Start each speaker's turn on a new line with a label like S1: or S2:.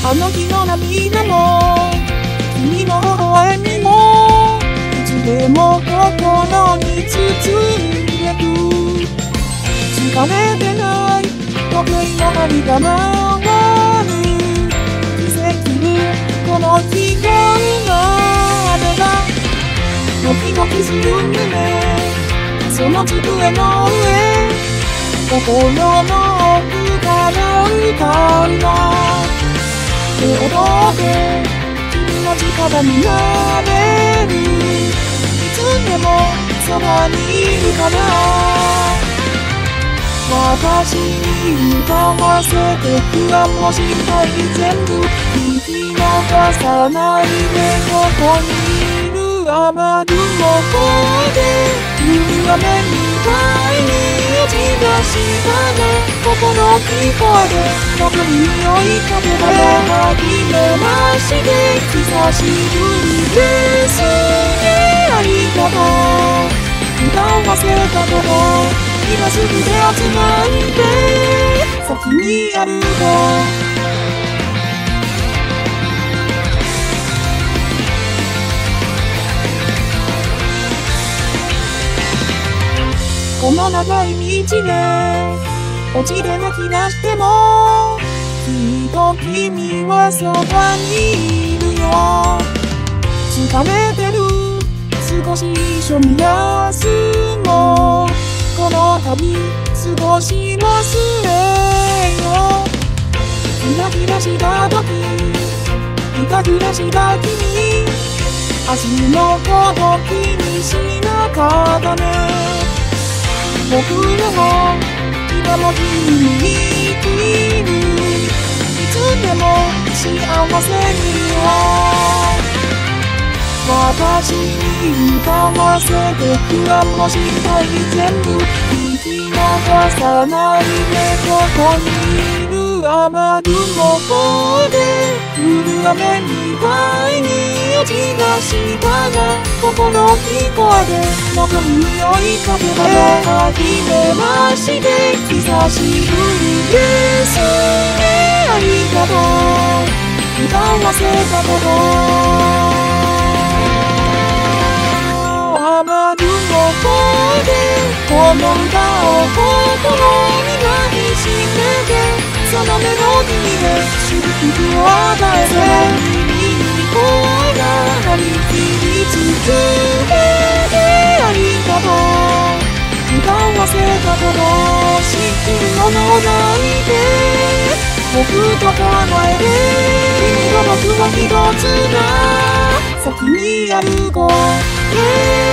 S1: あの日の涙も君の微笑みもいつでも心に包んでく。疲れてない時計の針が回る奇跡にこの日が生まれた。ドキドキする胸その机の上心の奥から歌うの手を取って君の力になれる。いつでもそばにいるから私に歌わせて不安も心配全部聞き逃さないでここにいる雨雲で雨みたいに落ち出したね。心聞こえて僕に追いかけて初めまして久しぶりですね。ありがとう歌わせたこと今すぐ手をつないで先に歩こう。この長い道で落ちて泣き出してもきっと君はそばにいるよ。疲れてる少し一緒に休もう。この旅過ごし忘れよ。キラキラした時キラキラした君明日のこと気にしなかったね。僕らも今も君に生きるいつでも幸せによ。私に歌わせて不安も心配全部聞き逃さないでここにいる雨雲で降る雨みたいに落ち出したが心聞こえて僕に追いかけて初めまして久しぶりですね。ありがとう歌わせたこと雨雲でこの歌を心に抱きしめてそのメロディーで祝福を与えて君に声が鳴り響き続けてありがとう歌わせたこと知ってるものないで僕と叶えて君と僕は一つだ先に歩こう、